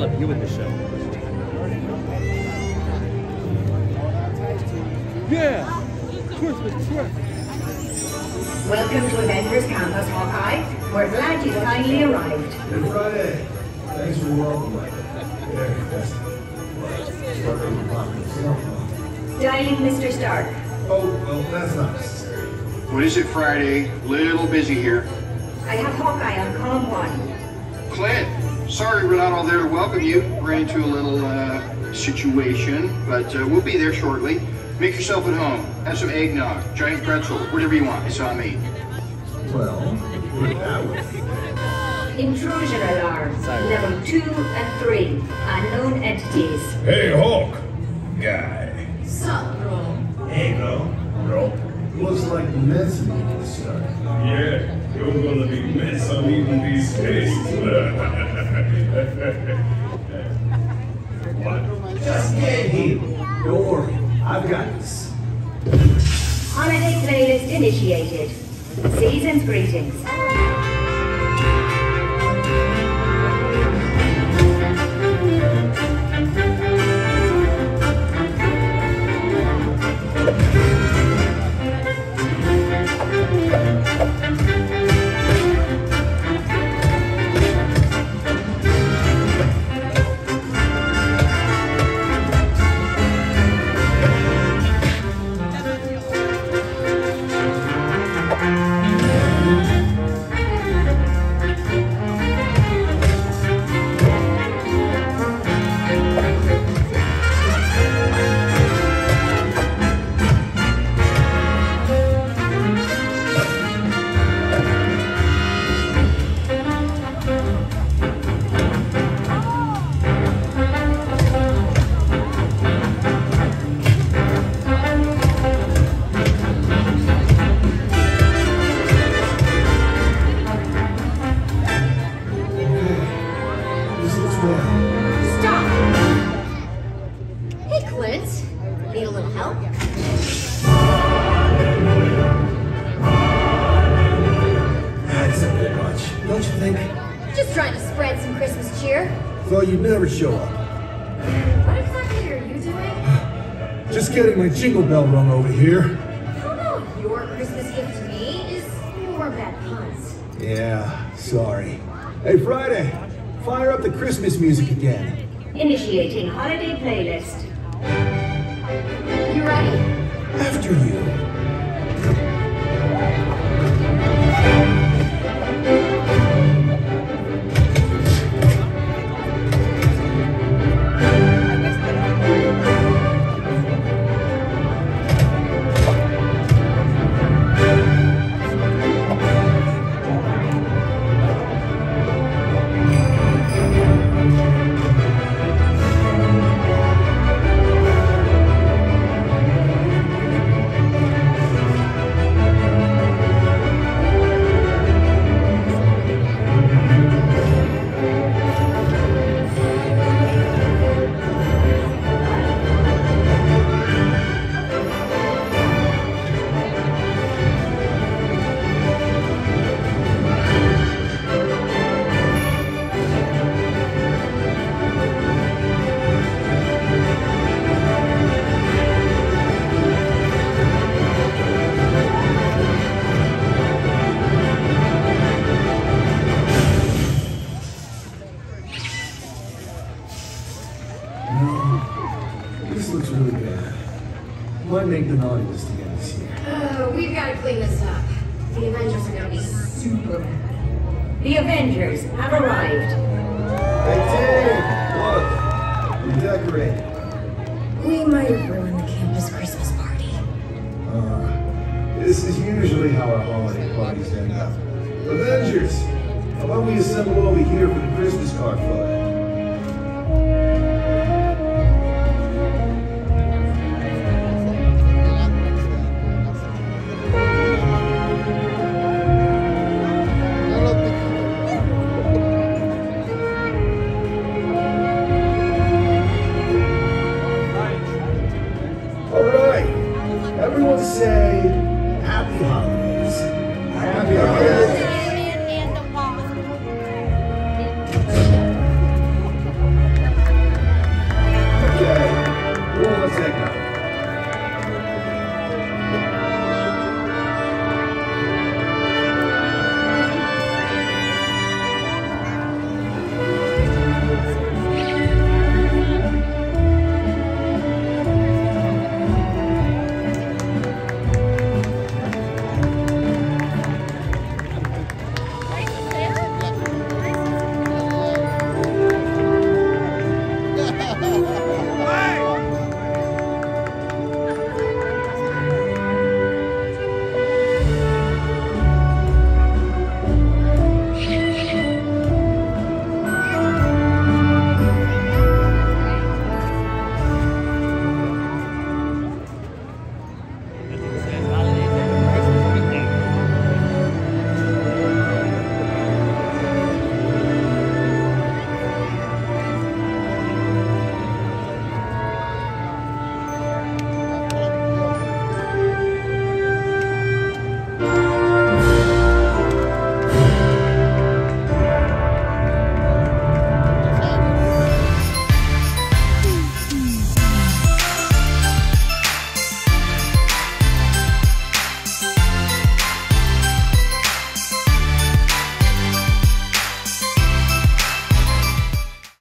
Look, you with the show. Yeah! Christmas trip! Welcome to Avengers Campus, Hawkeye. We're glad you finally arrived. Good Friday. Thanks for welcoming. Very festive. Dialing Mr. Stark. Oh, well, that's not necessary. What is it, Friday? Little busy here. I have Hawkeye on Comm 1. Clint, sorry we're not all there to welcome you. Ran into a little situation, but we'll be there shortly. Make yourself at home. Have some eggnog, giant pretzel, whatever you want. It's on me. Well, put it that way. Intrusion alarm. Level 2 and 3. Unknown entities. Hey, Hawk! Guy. Sup, bro? Hey, bro. Looks like the Mets need to start. Yeah, you're gonna be mess on eating these days. What? Just get here. Don't worry. I've got this. Holiday playlist initiated. Season's greetings. Thought you'd never show up. What exactly are you doing? Just getting my jingle bell rung over here. How about your Christmas gift to me is more bad puns? Yeah, sorry. Hey, Friday, fire up the Christmas music again. Initiating holiday playlist. You ready? After you. This looks really bad. Might make the naughty list again this year. We've got to clean this up. The Avengers are going to be super mad. The Avengers have arrived. Hey, Tim! Look! We decorated. We might have ruined the campus Christmas party. This is usually how our holiday parties end up. Avengers! How about we assemble over here for the Christmas card photo?